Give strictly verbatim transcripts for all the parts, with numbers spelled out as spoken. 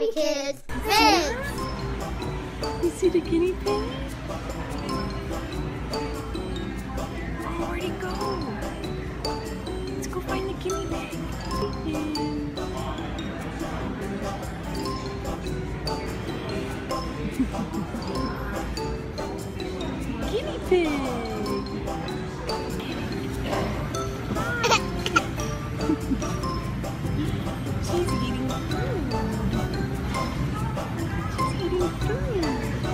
Hobby Kids Kids. You see the guinea pig? Oh, where'd he go? Let's go find the guinea pig. Guinea pig. She's eating food. She's eating food.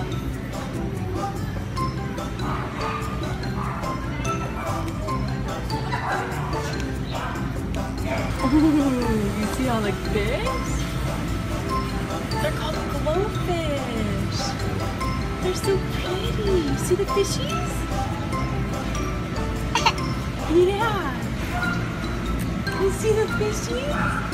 Ooh, you see all the fish? They're called glowfish. They're so pretty. You see the fishies? Yeah. You see the fishies?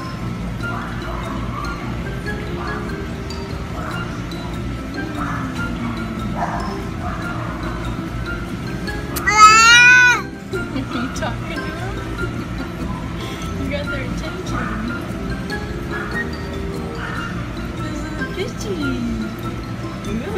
You talking to them? You got their attention. Those are the fishies. Ooh.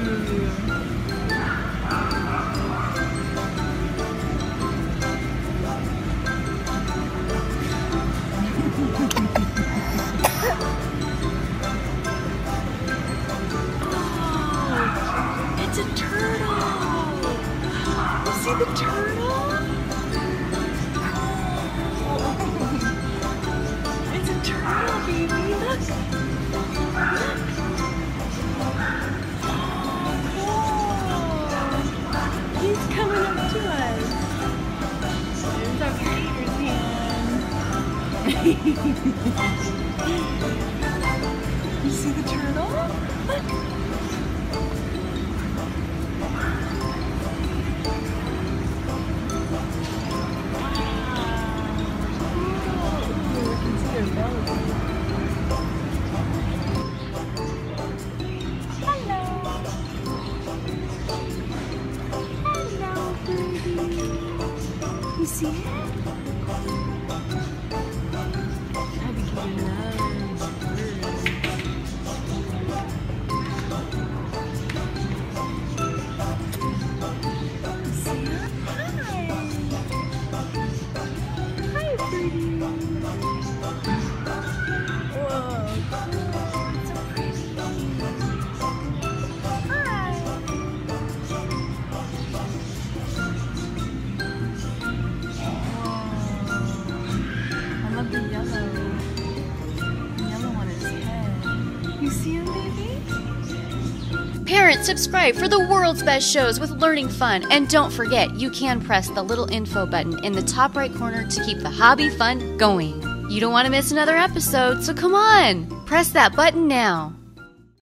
Oh, it's a turtle. You see the turtle? It's a turtle, baby. Look. Look. Oh, he's coming up to us. There's our Peter's hand. You see the turtle? Look. You see it? Hobby Kitty loves birds. You see it? Hi! Hi, birdie! Whoa, it's so pretty! Hi! I love the yellow. The yellow on his head. You see him, baby? Parents, subscribe for the world's best shows with learning fun. And don't forget, you can press the little info button in the top right corner to keep the hobby fun going. You don't want to miss another episode, so come on, press that button now.